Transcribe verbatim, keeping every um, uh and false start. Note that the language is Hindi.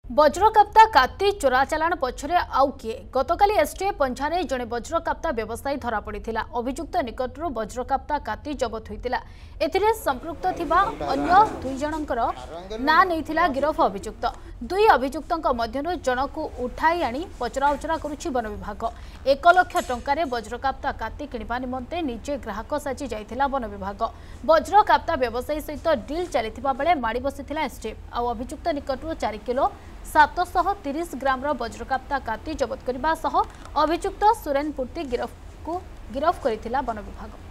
वज्रकाप्ता काती चोरा चालाण पछरे आउ किए गतकाली एसटीएफ पंछारे जड़े वज्रकाप्ता व्यवसायी धरा पड़ा। अभियुक्त निकटर वज्रकाप्ता काती जबत होता। एथिरे संपृक्त थिबा अन्य दुई जनकर ना नैथिला गिरफ अभियुक्त। दुई अभियुक्तों मध्यरु जनकु उठाई आनी पचराउचरा करुछि वन विभाग। एक लाख टंकार वज्रकाप्ता काती किणवा निमंते निजे ग्राहक साजी जाइथिला वन विभाग। वज्रकाप्ता व्यवसायी सहित डील चलिथिबा बेले माड़ी बसिथिला एसटीएफ। आ अभियुक्त निकटरु चार किलो सात सौ तीस ग्राम वज्रकाप्ता काती जबत करने अभियुक्त सुरेन पूर्ति गिरफ को गिरफ करिथिला वन विभाग।